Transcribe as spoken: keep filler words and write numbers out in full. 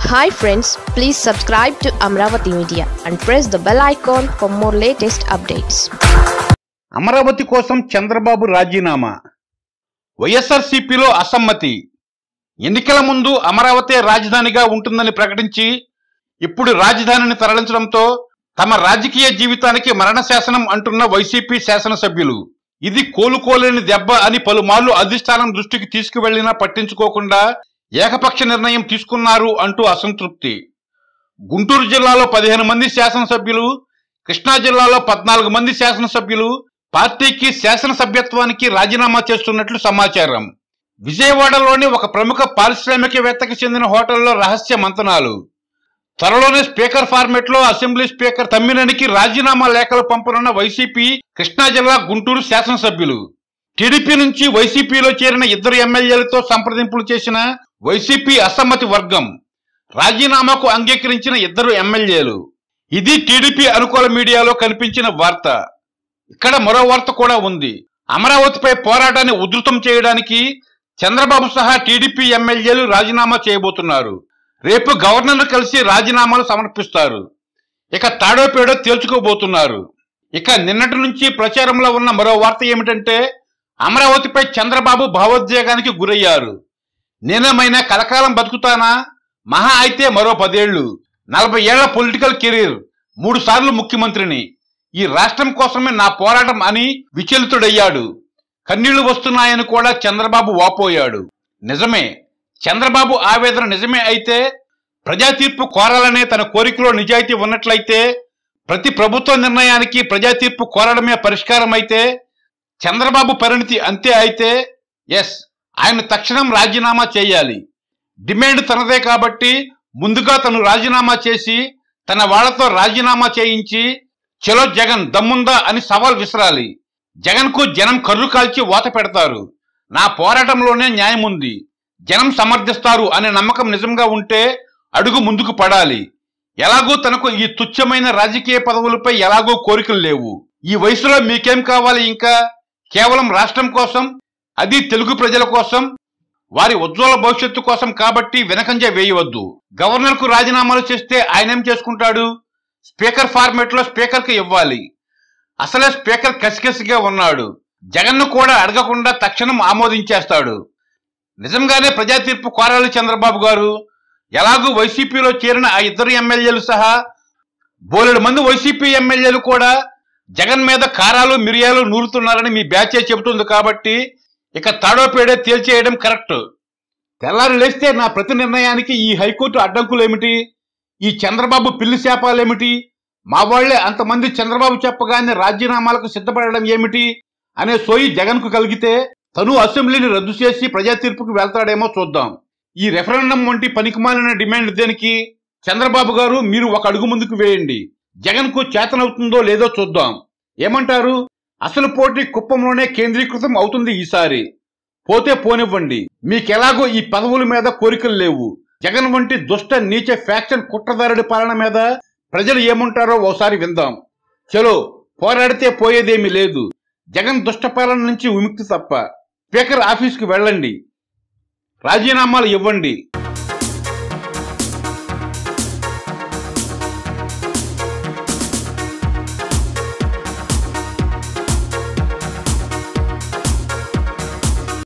Hi friends, please subscribe to Amaravathi Media and press the bell icon for more latest updates. Amaravati కోసం చంద్రబాబు రాజీనామా. వైఎస్ఆర్సీపీలో అసమ్మతి. ఎన్నికల ముందు అమరావతి రాజధానిగా ఉంటుందని ప్రకటించి ఇప్పుడు రాజధానిని తరలించడంతో తమ రాజకీయ జీవితానికి మరణ శాసనం అంటున్న వైసీపీ శాసనసభ్యులు ఇది కోలుకోలేని దెబ్బ అని పలుమార్లు అధిష్టానం దృష్టికి తీసుకువెళ్లినా పట్టించుకోకుండా ఏకపక్ష నిర్ణయం తీసుకున్నారు అంటూ అసంతృప్తి. గుంటూరు జిల్లాలో పదిహేను మంది శాసనసభ్యులు, కృష్ణా జిల్లాలో పద్నాలుగు మంది శాసనసభ్యులు పార్టీకి శాసనసభ్యత్వానికి రాజీనామా చేస్తున్నట్లు సమాచారం. విజయవాడలోని ఒక ప్రముఖ పారిశ్రామికవేత్తకు చెందిన హోటల్లో రహస్య మంతనాలు. త్వరలోనే స్పీకర్ ఫార్మెట్ లో అసెంబ్లీ స్పీకర్ తమ్మినేనికి రాజీనామా లేఖలు పంపనున్న వైసీపీ కృష్ణా జిల్లా, గుంటూరు శాసనసభ్యులు. టీడీపీ నుంచి వైసీపీలో చేరిన ఇద్దరు ఎమ్మెల్యేలతో సంప్రదింపులు చేసిన వైసీపీ అసమ్మతి వర్గం, రాజీనామాకు అంగీకరించిన ఇద్దరు ఎమ్మెల్యేలు. ఇది టీడీపీ అనుకూల మీడియాలో కనిపించిన వార్త. ఇక్కడ మరో వార్త కూడా ఉంది. అమరావతిపై పోరాటాన్ని ఉధృతం చేయడానికి చంద్రబాబు సహా టీడీపీ ఎమ్మెల్యేలు రాజీనామా చేయబోతున్నారు. రేపు గవర్నర్ను కలిసి రాజీనామాలు సమర్పిస్తారు. ఇక తాడో పేడో తేల్చుకోబోతున్నారు. ఇక నిన్నటి నుంచి ప్రచారంలో ఉన్న మరో వార్త ఏమిటంటే, అమరావతిపై చంద్రబాబు భావోద్వేగానికి గురయ్యారు. నేనేమైనా కలకాలం బతుకుతానా, మహా అయితే మరో పదేళ్లు, నలభై ఏళ్ల పొలిటికల్ కెరీర్, మూడు సార్లు ముఖ్యమంత్రిని, ఈ రాష్ట్రం కోసమే నా పోరాటం అని విచలితుడయ్యాడు. కన్నీళ్లు వస్తున్నాయని కూడా చంద్రబాబు వాపోయాడు. నిజమే, చంద్రబాబు ఆవేదన నిజమే అయితే, ప్రజా తీర్పు కోరాలనే తన కోరికలో నిజాయితీ ఉన్నట్లయితే, ప్రతి ప్రభుత్వ నిర్ణయానికి ప్రజా తీర్పు కోరడమే పరిష్కారం అయితే, చంద్రబాబు పరిణితి అంతే అయితే, ఎస్, ఆయన తక్షణం రాజీనామా చేయాలి. డిమాండ్ తనదే కాబట్టి ముందుగా తను రాజీనామా చేసి తన వాళ్లతో రాజీనామా చేయించి చలో జగన్ దమ్ముందా అని సవాల్ విసరాలి. జగన్ కు జనం కర్రు కాల్చి వాత పెడతారు. నా పోరాటంలోనే న్యాయం ఉంది, జనం సమర్థిస్తారు అనే నమ్మకం నిజంగా ఉంటే అడుగు ముందుకు పడాలి. ఎలాగూ తనకు ఈ తుచ్చమైన రాజకీయ పదవులపై ఎలాగో కోరికలు లేవు. ఈ వయసులో మీకేం కావాలి ఇంకా? కేవలం రాష్ట్రం కోసం, అది తెలుగు ప్రజల కోసం, వారి ఉజ్వల భవిష్యత్తు కోసం. కాబట్టి వెనకంజ వేయవద్దు. గవర్నర్ కు రాజీనామాలు చేస్తే ఆయనేం చేసుకుంటాడు? స్పీకర్ ఫార్మేట్ లో స్పీకర్ కు ఇవ్వాలి. అసలే స్పీకర్ కసికసిగా ఉన్నాడు. జగన్ ను కూడా అడగకుండా తక్షణం ఆమోదించేస్తాడు. నిజంగానే ప్రజా తీర్పు కోరాలి చంద్రబాబు గారు. ఎలాగూ వైసీపీలో చేరిన ఆ ఇద్దరు ఎమ్మెల్యేలు సహా బోలెడు మంది వైసీపీ ఎమ్మెల్యేలు కూడా జగన్ మీద కారాలు మిరియాలు నూరుతున్నారని మీ బ్యాచే చెబుతుంది. కాబట్టి ఇక తాడో పేడే తేల్చేయడం కరెక్ట్. తెల్లారి లేస్తే నా ప్రతి నిర్ణయానికి ఈ హైకోర్టు అడ్డంకులేమిటి, ఈ చంద్రబాబు పిల్లి శాపాలేమిటి, మా వాళ్లే అంతమంది చంద్రబాబు చెప్పగానే రాజీనామాలకు సిద్ధపడడం ఏమిటి అనే సోయి జగన్ కు కలిగితే తను అసెంబ్లీని రద్దు చేసి ప్రజా తీర్పుకు వెళ్తాడేమో చూద్దాం. ఈ రెఫరెండం వంటి పనికిమాలిన డిమాండ్ దేనికి? చంద్రబాబు గారు, మీరు ఒక అడుగు ముందుకు వేయండి. జగన్ కు చేతనవుతుందో లేదో చూద్దాం. ఏమంటారు? అసలు పోటీ కుప్పంలోనే కేంద్రీకృతం అవుతుంది ఈసారి. పోతే పోనివ్వండి, మీకెలాగో ఈ పదవుల మీద కోరికలు లేవు. జగన్ వంటి దుష్ట నీచ ఫ్యాక్షన్ కుట్రదారుడి పాలన మీద ప్రజలు ఏమంటారో ఓసారి విందాం. చలో, పోరాడితే పోయేదేమీ లేదు. జగన్ దుష్ట పాలన నుంచి విముక్తి తప్ప. స్పీకర్ ఆఫీస్కి వెళ్ళండి, రాజీనామాలు ఇవ్వండి.